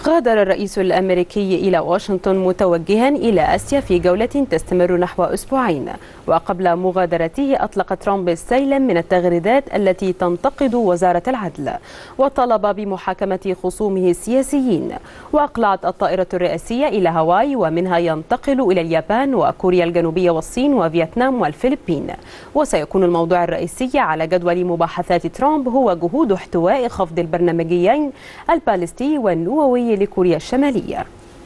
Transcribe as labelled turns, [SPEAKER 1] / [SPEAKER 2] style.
[SPEAKER 1] غادر الرئيس الأمريكي إلى واشنطن متوجها إلى آسيا في جولة تستمر نحو أسبوعين. وقبل مغادرته أطلق ترامب سيلا من التغريدات التي تنتقد وزارة العدل، وطلب بمحاكمة خصومه السياسيين. وأقلعت الطائرة الرئاسية إلى هاواي، ومنها ينتقل إلى اليابان وكوريا الجنوبية والصين وفيتنام والفلبين. وسيكون الموضوع الرئيسي على جدول مباحثات ترامب هو جهود احتواء خفض البرنامجيين البالستي والنووي لكوريا الشمالية.